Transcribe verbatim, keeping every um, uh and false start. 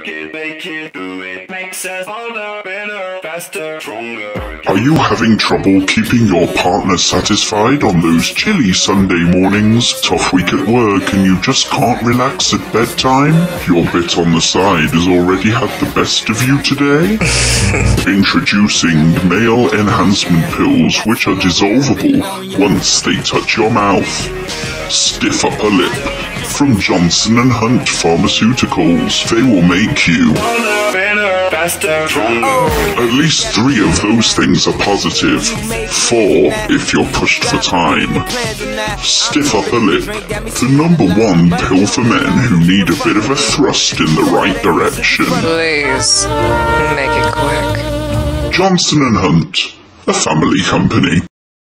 work it, make it, do it, makes us harder, better, faster, stronger. Are you having trouble keeping your partner satisfied on those chilly Sunday mornings? Tough week at work and you just can't relax at bedtime? Your bit on the side has already had the best of you today? Introducing male enhancement pills, which are dissolvable once they touch your mouth. Stiff upper lip from Johnson and Hunt Pharmaceuticals. They will make you Better, faster, stronger. at least three of those things are positive. Four if you're pushed for time. Stiff upper lip, the number one pill for men who need a bit of a thrust in the right direction. Please, make it quick. Johnson and Hunt, a family company.